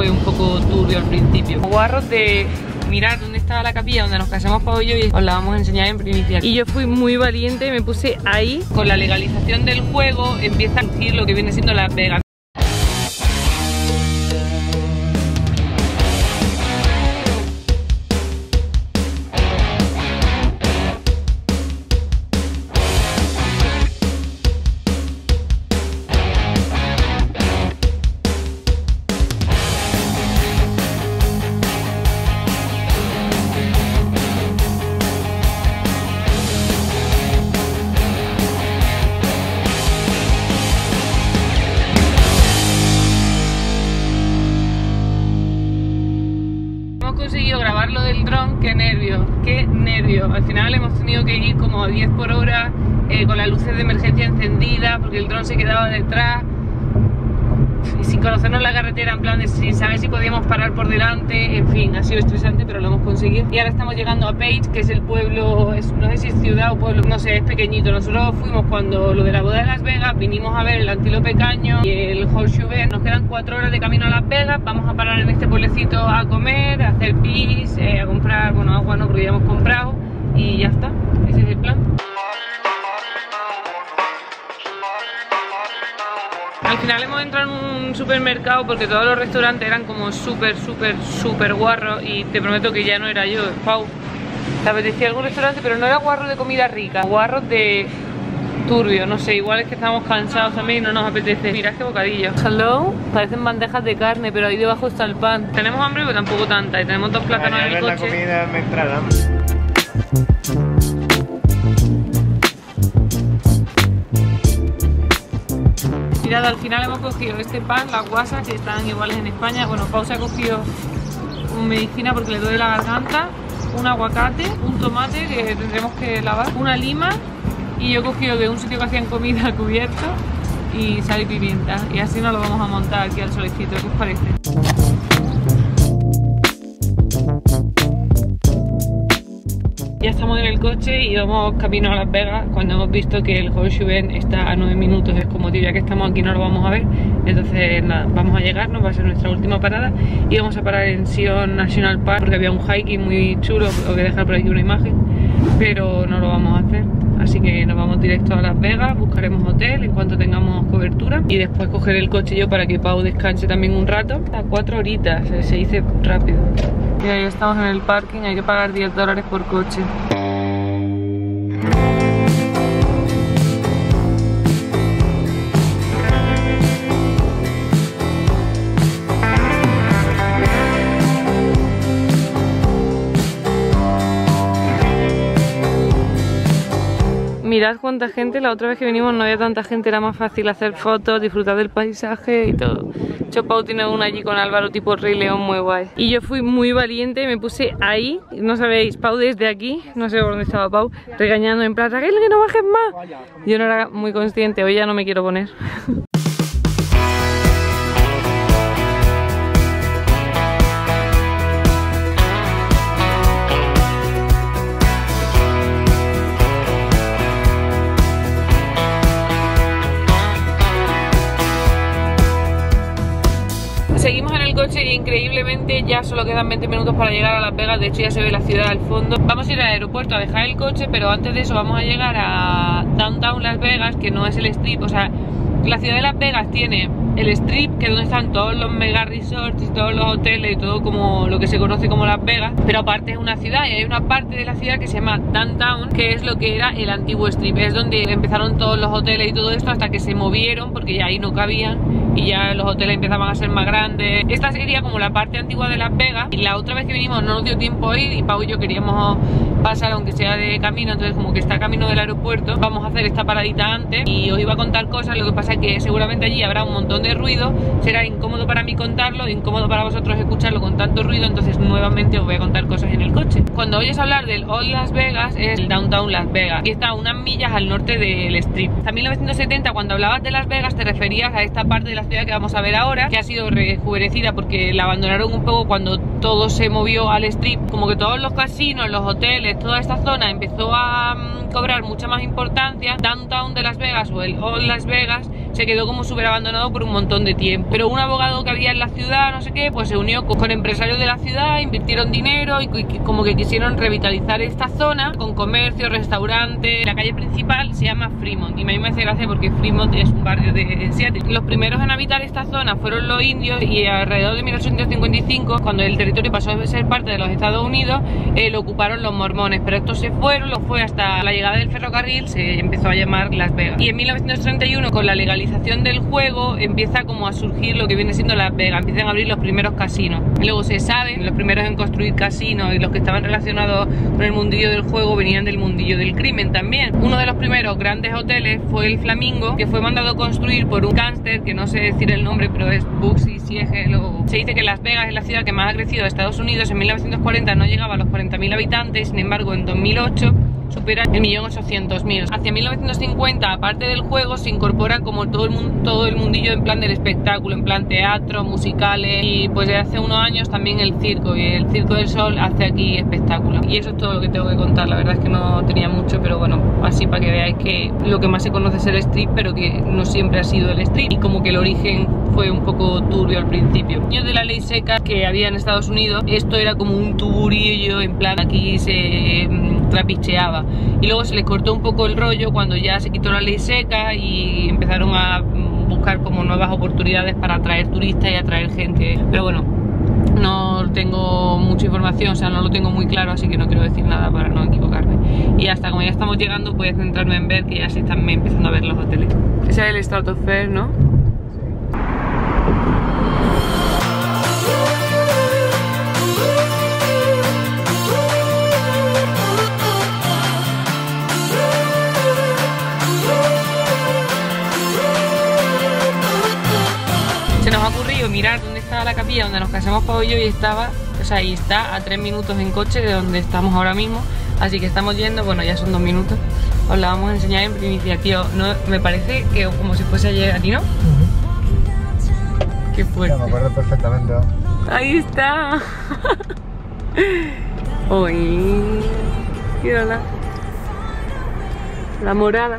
fue un poco turbio al principio. Guarros de mirar dónde estaba la capilla donde nos casamos Pau y yo, y os la vamos a enseñar en primicia. Y yo fui muy valiente, me puse ahí. Con la legalización del juego empieza a surgir lo que viene siendo Las Vegas. Conseguido grabar lo del dron, qué nervio. Al final hemos tenido que ir como a 10 por hora con las luces de emergencia encendidas porque el dron se quedaba detrás y sin conocernos la carretera, en plan de sin saber si podíamos parar por delante. En fin, ha sido estresante, pero lo hemos conseguido. Y ahora estamos llegando a Page, que es el pueblo, no sé si es ciudad o pueblo, no sé, es pequeñito. Nosotros fuimos cuando lo de la boda de Las Vegas, vinimos a ver el Antílope Caño y el Horseshoe Bend. Nos quedan 4 horas de camino a Las Vegas. Vamos a parar en este pueblecito a comer, a hacer pis, a comprar, bueno, agua no, porque ya hemos comprado, y ya está, ese es el plan. Al final hemos entrado en un supermercado porque todos los restaurantes eran como súper guarros, y te prometo que ya no era yo, Pau. Te apetecía algún restaurante, pero no era guarro de comida rica, guarros de turbio, no sé, igual es que estamos cansados también y no nos apetece. Mirad qué bocadillo. Hello, parecen bandejas de carne, pero ahí debajo está el pan. Tenemos hambre, pero tampoco tanta, y tenemos 2 plátanos en el coche. La comida me entrará. Mirad, al final hemos cogido este pan, las guasas, que están iguales en España. Bueno, Pau se ha cogido medicina porque le duele la garganta, un aguacate, un tomate que tendremos que lavar, una lima, y yo he cogido de un sitio que hacían comida cubierto y sal y pimienta, y así nos lo vamos a montar aquí al solecito. ¿Qué os parece? Ya estamos en el coche y vamos camino a Las Vegas cuando hemos visto que el Horseshoe Bend está a 9 minutos. Es como, tío, ya que estamos aquí no lo vamos a ver. Entonces nada, vamos a llegar, nos va a ser nuestra última parada y vamos a parar en Zion National Park porque había un hiking muy chulo. Os voy a dejar por aquí una imagen, pero no lo vamos a hacer. Así que nos vamos directo a Las Vegas, buscaremos hotel en cuanto tengamos cobertura y después coger el coche yo para que Pau descanse también un rato. A 4 horitas, se dice rápido. Y ahí estamos en el parking, hay que pagar $10 por coche. Mirad cuánta gente, la otra vez que vinimos no había tanta gente, era más fácil hacer fotos, disfrutar del paisaje y todo. Pau tiene una allí con Álvaro tipo Rey León muy guay. Y yo fui muy valiente, me puse ahí, no sabéis, Pau desde aquí, no sé por dónde estaba Pau, regañando en plan, Raquel, que no bajes más. Yo no era muy consciente, hoy ya no me quiero poner. Seguimos en el coche y increíblemente ya solo quedan 20 minutos para llegar a Las Vegas. De hecho ya se ve la ciudad al fondo. Vamos a ir al aeropuerto a dejar el coche, pero antes de eso vamos a llegar a Downtown Las Vegas, que no es el Strip. O sea, la ciudad de Las Vegas tiene el Strip, que es donde están todos los mega resorts y todos los hoteles y todo como lo que se conoce como Las Vegas, pero aparte es una ciudad y hay una parte de la ciudad que se llama Downtown, que es lo que era el antiguo Strip. Es donde empezaron todos los hoteles y todo esto hasta que se movieron porque ya ahí no cabían y ya los hoteles empezaban a ser más grandes. Esta sería como la parte antigua de Las Vegas, y la otra vez que vinimos no nos dio tiempo a ir y Pau y yo queríamos pasar aunque sea de camino, entonces como que está camino del aeropuerto, vamos a hacer esta paradita antes y os iba a contar cosas. Lo que pasa es que seguramente allí habrá un montón de ruido, será incómodo para mí contarlo, incómodo para vosotros escucharlo con tanto ruido, entonces nuevamente os voy a contar cosas en el coche. Cuando oyes hablar del Old Las Vegas es el Downtown Las Vegas y está a unas millas al norte del Strip. Hasta 1970, cuando hablabas de Las Vegas te referías a esta parte de la ciudad que vamos a ver ahora, que ha sido rejuvenecida porque la abandonaron un poco cuando todo se movió al Strip. Como que todos los casinos, los hoteles, toda esta zona empezó a cobrar mucha más importancia. Downtown de Las Vegas o el Old Las Vegas se quedó como súper abandonado por un montón de tiempo. Pero un abogado que había en la ciudad, no sé qué, pues se unió con empresarios de la ciudad, invirtieron dinero y como que quisieron revitalizar esta zona con comercio, restaurante. La calle principal se llama Fremont y a mí me hace gracia porque Fremont es un barrio de Seattle. Los primeros en habitar esta zona fueron los indios y alrededor de 1855, cuando el territorio pasó a ser parte de los Estados Unidos, lo ocuparon los mormones, pero estos se fueron, lo fue hasta la llegada del ferrocarril, se empezó a llamar Las Vegas. Y en 1931, con la legalización del juego, empieza como a surgir lo que viene siendo Las Vegas, empiezan a abrir los primeros casinos. Y luego se sabe, los primeros en construir casinos y los que estaban relacionados con el mundillo del juego venían del mundillo del crimen también. Uno de los primeros grandes hoteles fue el Flamingo, que fue mandado construir por un gángster, que no sé decir el nombre, pero es Bugsy Siegel. Se dice que Las Vegas es la ciudad que más ha crecido de Estados Unidos. En 1940 no llegaba a los 40.000 habitantes, sin embargo en 2008 supera el 1.800.000. Hacia 1950, aparte del juego, se incorpora como todo el mundillo en plan del espectáculo, en plan teatro, musicales, y pues desde hace unos años también el circo, y el Circo del Sol hace aquí espectáculo. Y eso es todo lo que tengo que contar. La verdad es que no tenía mucho, pero bueno, así para que veáis que lo que más se conoce es el strip, pero que no siempre ha sido el strip, y como que el origen fue un poco turbio al principio. Años de la ley seca que había en Estados Unidos, esto era como un tuburillo, en plan aquí se trapicheaba, y luego se les cortó un poco el rollo cuando ya se quitó la ley seca y empezaron a buscar como nuevas oportunidades para atraer turistas y atraer gente. Pero bueno, no tengo mucha información, o sea, no lo tengo muy claro, así que no quiero decir nada para no equivocarme. Y hasta como ya estamos llegando, voy a centrarme en ver que ya se están empezando a ver los hoteles. Ese es el Stratosphere, ¿no? Se nos ha ocurrido mirar dónde estaba la capilla donde nos casamos Pau y yo, y estaba, o sea, y está a 3 minutos en coche de donde estamos ahora mismo, así que estamos yendo, bueno, ya son 2 minutos, os la vamos a enseñar en primicia, tío. No, me parece que como si fuese ayer, ¿a ti no? Qué fuerte. Me acuerdo perfectamente. Ahí está. Uy, mírala, la morada.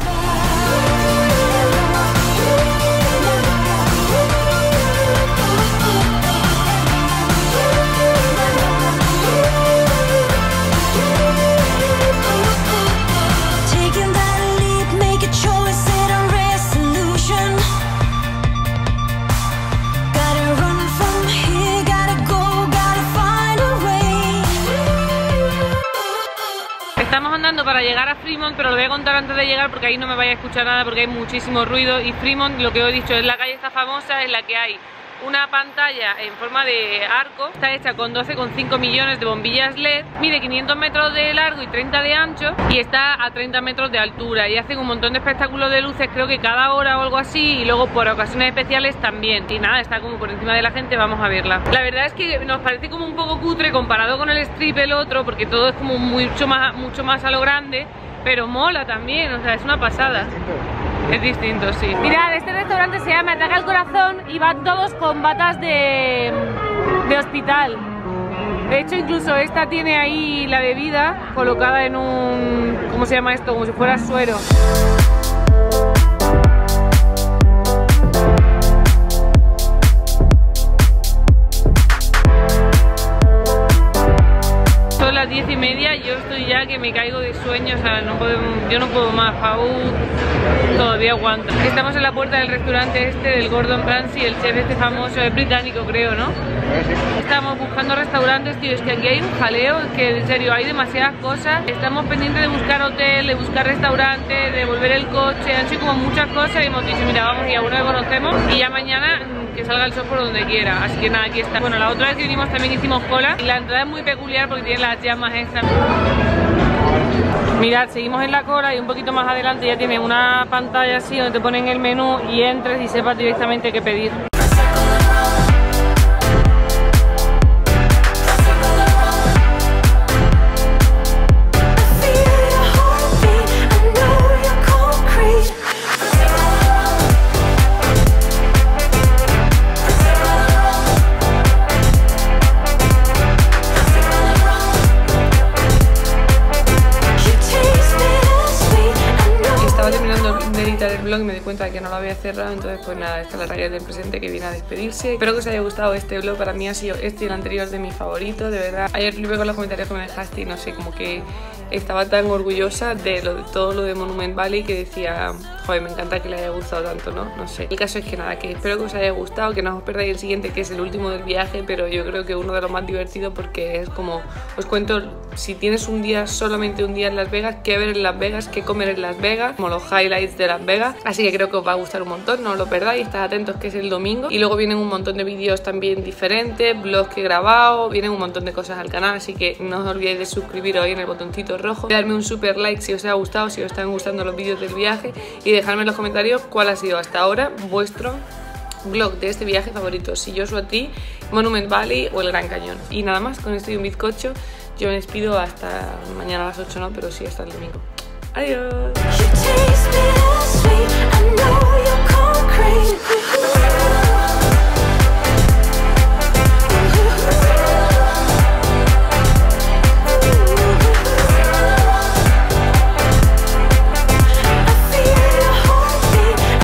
Estamos andando para llegar a Fremont, pero lo voy a contar antes de llegar porque ahí no me vaya a escuchar nada porque hay muchísimo ruido. Y Fremont, lo que os he dicho, es la calle esta famosa en la que hay una pantalla en forma de arco, está hecha con 12,5 millones de bombillas LED, mide 500 metros de largo y 30 de ancho y está a 30 metros de altura, y hacen un montón de espectáculos de luces, creo que cada hora o algo así, y luego por ocasiones especiales también. Y nada, está como por encima de la gente, vamos a verla. La verdad es que nos parece como un poco cutre comparado con el strip, el otro, porque todo es como mucho más a lo grande, pero mola también, o sea, es una pasada. Es distinto, sí. Mirad, este restaurante se llama Ataca al Corazón y van todos con batas de hospital. De hecho, incluso esta tiene ahí la bebida colocada en un... ¿cómo se llama esto? Como si fuera suero. Son las 10:30 y yo estoy ya que me caigo de sueño, o sea, yo no puedo más. Pau todavía aguanta. Estamos en la puerta del restaurante este del Gordon Ramsay, el chef este famoso, es británico creo, ¿no? Estamos buscando restaurantes, tío, es que aquí hay un jaleo, es que en serio hay demasiadas cosas. Estamos pendientes de buscar hotel, de buscar restaurante, de volver el coche, han sido como muchas cosas y hemos dicho, mira, vamos a ir a uno que conocemos y ya mañana que salga el sol por donde quiera. Así que nada, aquí está. Bueno, la otra vez que vinimos también hicimos cola y la entrada es muy peculiar porque tiene las llamas estas. Mirad, seguimos en la cola y un poquito más adelante ya tiene una pantalla así donde te ponen el menú y entres y sepas directamente qué pedir. El blog y me cuenta de que no lo había cerrado. Entonces pues nada, esta es la Raquel del presente que viene a despedirse. Espero que os haya gustado este vlog. Para mí ha sido este y el anterior de mis favoritos, de verdad. Ayer flipé con los comentarios que me dejaste y no sé, como que estaba tan orgullosa de todo lo de Monument Valley que decía, joder, me encanta que le haya gustado tanto, ¿no? No sé. El caso es que nada, que espero que os haya gustado, que no os perdáis el siguiente, que es el último del viaje, pero yo creo que uno de los más divertidos porque es como, os cuento, si tienes un día, solamente un día en Las Vegas, qué ver en Las Vegas, qué comer en Las Vegas, como los highlights de Las Vegas. Así que creo que os va a gustar un montón, no os lo perdáis, estad atentos que es el domingo. Y luego vienen un montón de vídeos también diferentes, vlogs que he grabado, vienen un montón de cosas al canal, así que no os olvidéis de suscribiros ahí en el botoncito rojo, darme un super like si os ha gustado, si os están gustando los vídeos del viaje y dejadme en los comentarios cuál ha sido hasta ahora vuestro vlog de este viaje favorito, si Joshua Tree, Monument Valley o el Gran Cañón. Y nada más, con esto y un bizcocho, yo me despido hasta mañana a las 8, no, pero sí hasta el domingo. Adiós.